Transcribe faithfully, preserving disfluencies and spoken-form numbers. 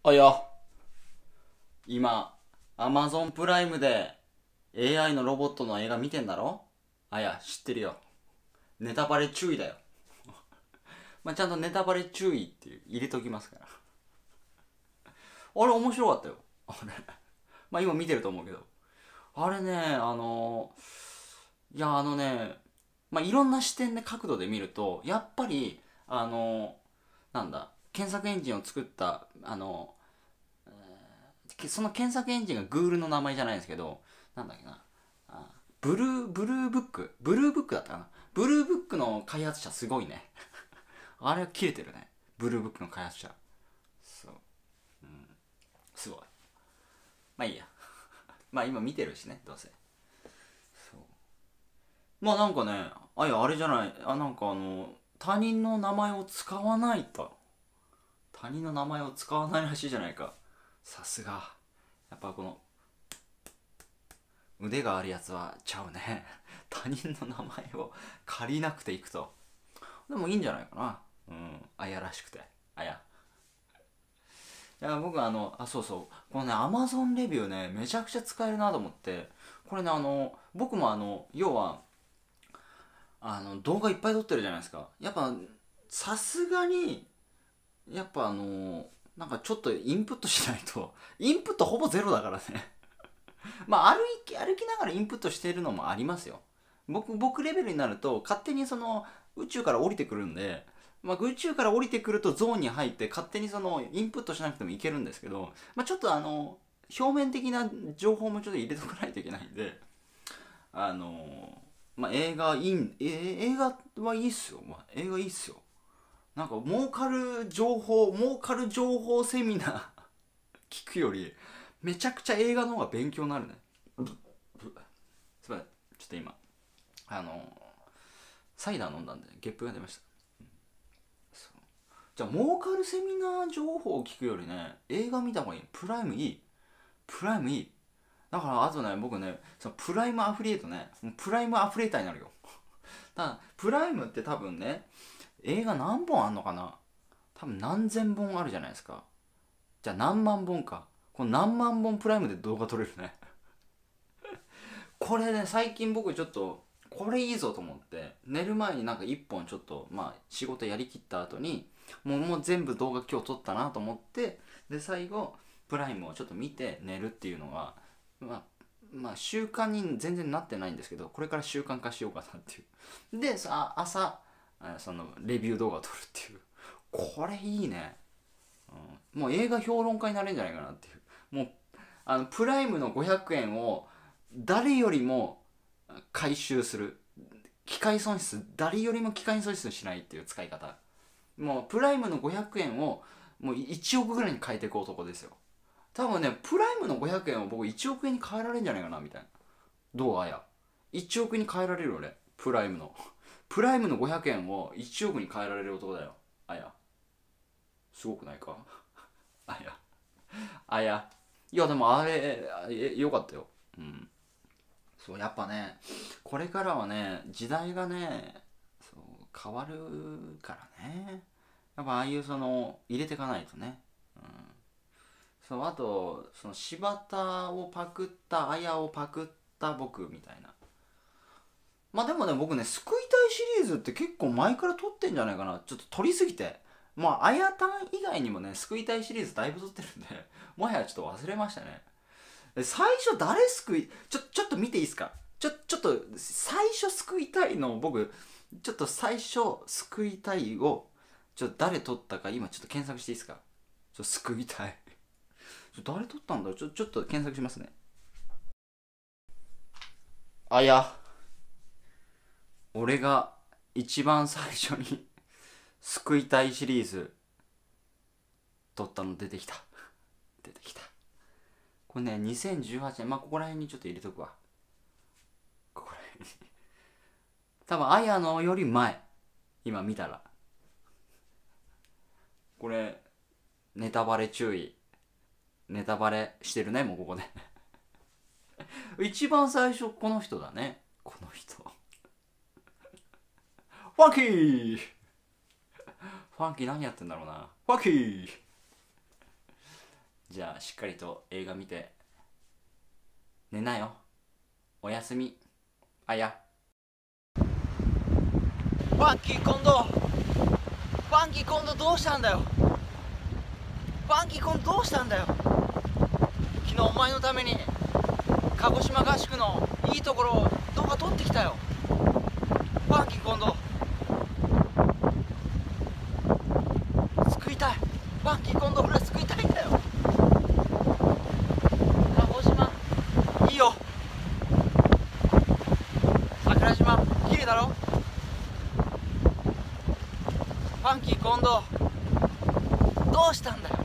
あ、いや、今、アマゾンプライムで エーアイ のロボットの映画見てんだろ。あ、いや、知ってるよ。ネタバレ注意だよ。まあ、ちゃんとネタバレ注意っていう入れときますから。あれ面白かったよ。あれ。まあ今見てると思うけど。あれね、あのいや、あのね、まあいろんな視点で角度で見ると、やっぱり、あのなんだ、検索エンジンを作った、あのその検索エンジンが Google の名前じゃないんですけど、なんだっけな。あブルー、ブルーブックブルーブックだったかな。ブルーブックの開発者すごいね。あれは切れてるね。ブルーブックの開発者。そう。すごい。まあいいや。まあ今見てるしね、どうせ。そう。まあなんかね、あ、いや、あれじゃない。あ、なんかあの、他人の名前を使わないと。他人の名前を使わないらしいじゃないか。さすが。やっぱこの腕があるやつはちゃうね。他人の名前を借りなくていくと。でもいいんじゃないかな。うん。あやらしくて。あや。いや、僕あの、あ、そうそう。このね、Amazon レビューね、めちゃくちゃ使えるなと思って。これね、あの、僕もあの、要は、あの、動画いっぱい撮ってるじゃないですか。やっぱ、さすがに、やっぱあの、なんかちょっとインプットしないと、インプットほぼゼロだからね。まあ歩き歩きながらインプットしているのもありますよ。僕僕レベルになると勝手にその宇宙から降りてくるんで、まあ、宇宙から降りてくるとゾーンに入って勝手にそのインプットしなくてもいけるんですけど、まあ、ちょっとあの表面的な情報もちょっと入れとかないといけないんで、あのまあ、映画いいん、え映画はいいっすよ、まあ、映画いいっすよ。なんか儲かる情報儲かる情報セミナー聞くよりめちゃくちゃ映画の方が勉強になるね。すみません、ちょっと今あのサイダー飲んだんでゲップが出ました。そうじゃあ儲かるセミナー情報を聞くよりね、映画見た方がいい。プライムいい。プライムいい。だからあとね、僕ね、そのプライムアフリエイトね、プライムアフリエーターになるよ。ただプライムって多分ね、映画何本あんのかな。多分何千本あるじゃないですか。じゃあ何万本か。この何万本プライムで動画撮れるね。これね、最近僕ちょっとこれいいぞと思って、寝る前になんか一本ちょっとまあ仕事やりきった後にもうもう全部動画今日撮ったなと思って、で最後プライムをちょっと見て寝るっていうのがまあまあ習慣に全然なってないんですけど、これから習慣化しようかなっていう。でさ朝そのレビュー動画を撮るっていう、これいいね。うん、もう映画評論家になれるんじゃないかなっていう。もうあのプライムのごひゃくえんを誰よりも回収する。機械損失、誰よりも機械損失しないっていう使い方。もうプライムのごひゃくえんをもういちおくぐらいに変えていく男ですよ。多分ね、プライムのごひゃくえんを僕いちおくえんに変えられるんじゃないかなみたいな。どうあや。いちおくに変えられる俺。プライムの。プライムのごひゃくえんをいちおくに変えられる男だよ。あや。すごくないか。あや。あや。いやでもあれ、えよかったよ。うん。そう、やっぱね、これからはね、時代がね、そう変わるからね。やっぱああいうその、入れていかないとね。うん。そう、あと、その柴田をパクった、あやをパクった僕みたいな。まあでもね、僕ね、救いたいシリーズって結構前から撮ってんじゃないかな。ちょっと撮りすぎて。まあ、あやたん以外にもね、救いたいシリーズだいぶ撮ってるんで、もはやちょっと忘れましたね。最初誰救い、ちょ、ちょっと見ていいですか。ちょ、ちょっと、最初救いたいのを僕、ちょっと最初救いたいを、ちょっと誰撮ったか今ちょっと検索していいですか。ちょっと救いたい。ちょ誰撮ったんだろう。ちょ、ちょっと検索しますね。あ、いや、俺が一番最初に救いたいシリーズ撮ったの出てきた。出てきた。これね、にせんじゅうはちねん、まあ、ここら辺にちょっと入れとくわ。ここら辺に。多分、あやのより前。今見たら。これ、ネタバレ注意。ネタバレしてるね、もうここで。一番最初、この人だね。この人。ファンキーファンキー何やってんだろうな。ファンキーじゃあしっかりと映画見て寝なよ。おやすみ。あや。 ファンキー近藤、ファンキー近藤どうしたんだよ。ファンキー近藤どうしたんだよ。昨日お前のために鹿児島合宿のいいところを動画撮ってきたよ。ファンキー近藤救いたい。ファンキー近藤俺は救いたいんだよ。鹿児島いいよ。桜島綺麗だろ。ファンキー近藤どうしたんだよ。